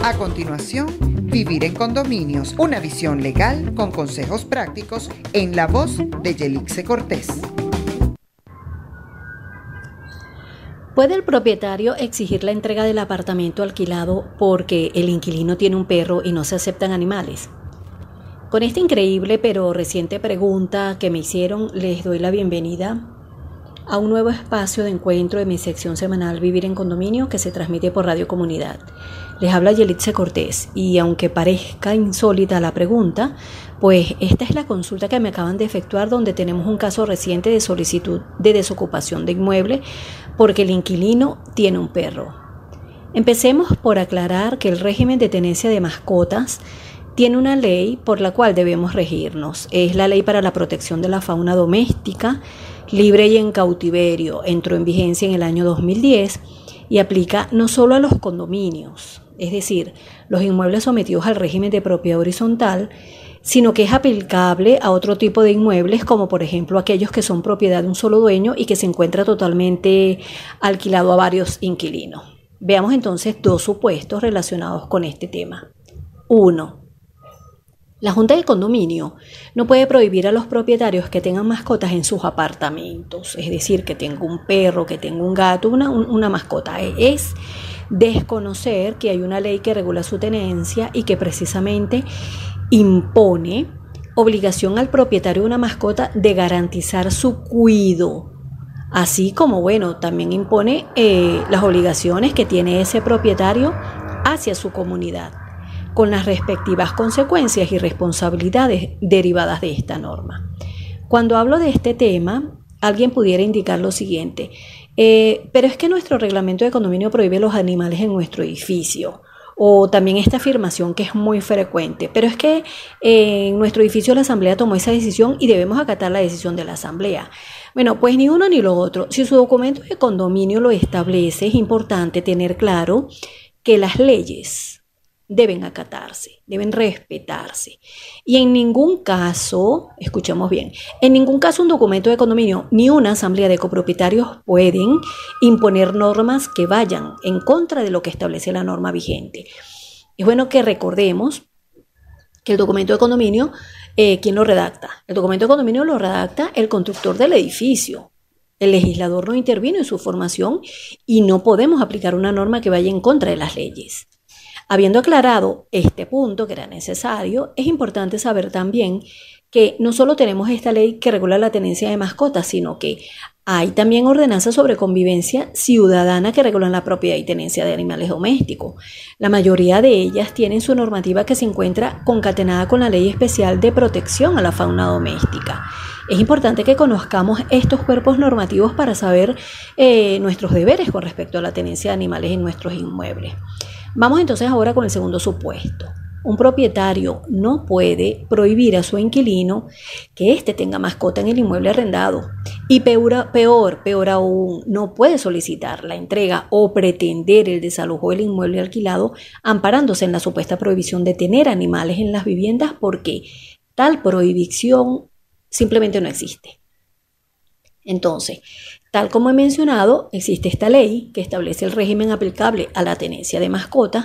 A continuación, Vivir en Condominios, una visión legal con consejos prácticos en la voz de Yelixe Cortés. ¿Puede el propietario exigir la entrega del apartamento alquilado porque el inquilino tiene un perro y no se aceptan animales? Con esta increíble pero reciente pregunta que me hicieron, les doy la bienvenida a un nuevo espacio de encuentro de mi sección semanal Vivir en Condominio, que se transmite por Radio Comunidad. Les habla Yelixe Cortés y aunque parezca insólita la pregunta, pues esta es la consulta que me acaban de efectuar, donde tenemos un caso reciente de solicitud de desocupación de inmueble porque el inquilino tiene un perro. Empecemos por aclarar que el régimen de tenencia de mascotas tiene una ley por la cual debemos regirnos. Es la Ley para la Protección de la Fauna Doméstica, Libre y en Cautiverio. Entró en vigencia en el año 2010 y aplica no solo a los condominios, es decir, los inmuebles sometidos al régimen de propiedad horizontal, sino que es aplicable a otro tipo de inmuebles, como por ejemplo aquellos que son propiedad de un solo dueño y que se encuentra totalmente alquilado a varios inquilinos. Veamos entonces dos supuestos relacionados con este tema. 1. La Junta de Condominio no puede prohibir a los propietarios que tengan mascotas en sus apartamentos, es decir, que tenga un perro, que tenga un gato, una mascota. Es desconocer que hay una ley que regula su tenencia y que precisamente impone obligación al propietario de una mascota de garantizar su cuidado, así como, también impone las obligaciones que tiene ese propietario hacia su comunidad, con las respectivas consecuencias y responsabilidades derivadas de esta norma. Cuando hablo de este tema, alguien pudiera indicar lo siguiente: pero es que nuestro reglamento de condominio prohíbe los animales en nuestro edificio. O también esta afirmación que es muy frecuente: pero es que en nuestro edificio la asamblea tomó esa decisión y debemos acatar la decisión de la asamblea. Bueno, pues ni uno ni lo otro. Si su documento de condominio lo establece, es importante tener claro que las leyes deben acatarse, deben respetarse. Y en ningún caso, escuchemos bien, en ningún caso un documento de condominio ni una asamblea de copropietarios pueden imponer normas que vayan en contra de lo que establece la norma vigente. Es bueno que recordemos que el documento de condominio, ¿quién lo redacta? El documento de condominio lo redacta el constructor del edificio. El legislador no intervino en su formación y no podemos aplicar una norma que vaya en contra de las leyes. Habiendo aclarado este punto que era necesario, es importante saber también que no solo tenemos esta ley que regula la tenencia de mascotas, sino que hay también ordenanzas sobre convivencia ciudadana que regulan la propiedad y tenencia de animales domésticos. La mayoría de ellas tienen su normativa que se encuentra concatenada con la Ley Especial de Protección a la Fauna Doméstica. Es importante que conozcamos estos cuerpos normativos para saber nuestros deberes con respecto a la tenencia de animales en nuestros inmuebles. Vamos entonces ahora con el segundo supuesto. Un propietario no puede prohibir a su inquilino que éste tenga mascota en el inmueble arrendado. Y peor aún, no puede solicitar la entrega o pretender el desalojo del inmueble alquilado amparándose en la supuesta prohibición de tener animales en las viviendas, porque tal prohibición simplemente no existe. Entonces, tal como he mencionado, existe esta ley que establece el régimen aplicable a la tenencia de mascotas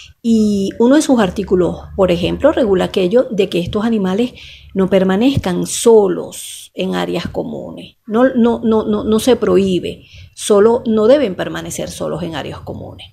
y uno de sus artículos, por ejemplo, regula aquello de que estos animales no permanezcan solos en áreas comunes. No se prohíbe, solo no deben permanecer solos en áreas comunes.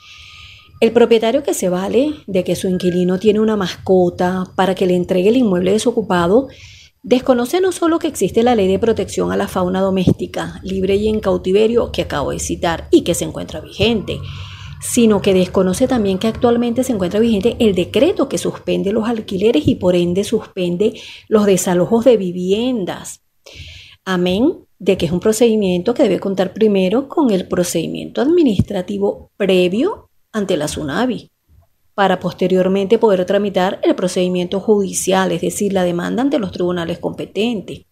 El propietario que se vale de que su inquilino tiene una mascota para que le entregue el inmueble desocupado desconoce no solo que existe la Ley de Protección a la Fauna Doméstica, Libre y en Cautiverio, que acabo de citar y que se encuentra vigente, sino que desconoce también que actualmente se encuentra vigente el decreto que suspende los alquileres y por ende suspende los desalojos de viviendas. Amén de que es un procedimiento que debe contar primero con el procedimiento administrativo previo ante la SUNAVI, para posteriormente poder tramitar el procedimiento judicial, es decir, la demanda ante los tribunales competentes.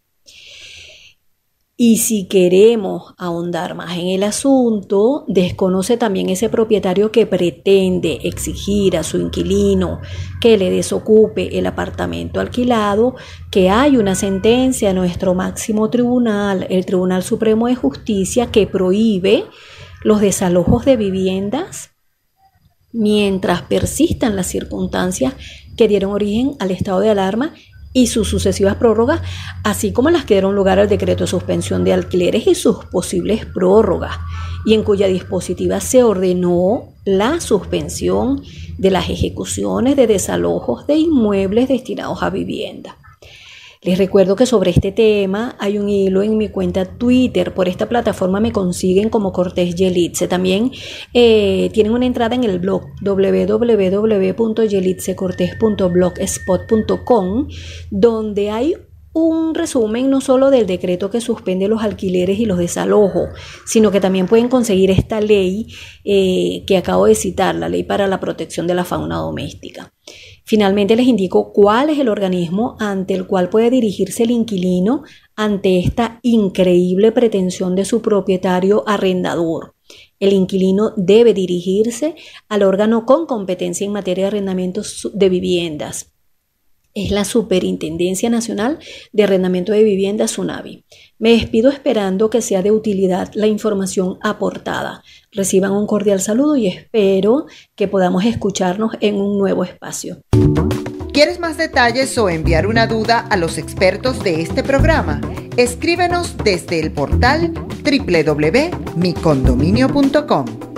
Y si queremos ahondar más en el asunto, desconoce también ese propietario que pretende exigir a su inquilino que le desocupe el apartamento alquilado, que hay una sentencia de nuestro máximo tribunal, el Tribunal Supremo de Justicia, que prohíbe los desalojos de viviendas mientras persistan las circunstancias que dieron origen al estado de alarma y sus sucesivas prórrogas, así como las que dieron lugar al decreto de suspensión de alquileres y sus posibles prórrogas, y en cuya dispositiva se ordenó la suspensión de las ejecuciones de desalojos de inmuebles destinados a vivienda. Les recuerdo que sobre este tema hay un hilo en mi cuenta Twitter. Por esta plataforma me consiguen como Cortés Yelitze. También tienen una entrada en el blog www.yelitzecortes.blogspot.com, donde hay un resumen no solo del decreto que suspende los alquileres y los desalojos, sino que también pueden conseguir esta ley que acabo de citar, la Ley para la Protección de la Fauna Doméstica. Finalmente les indico cuál es el organismo ante el cual puede dirigirse el inquilino ante esta increíble pretensión de su propietario arrendador. El inquilino debe dirigirse al órgano con competencia en materia de arrendamientos de viviendas. Es la Superintendencia Nacional de Arrendamiento de Viviendas, SUNAVI. Me despido esperando que sea de utilidad la información aportada. Reciban un cordial saludo y espero que podamos escucharnos en un nuevo espacio. ¿Quieres más detalles o enviar una duda a los expertos de este programa? Escríbenos desde el portal www.micondominio.com.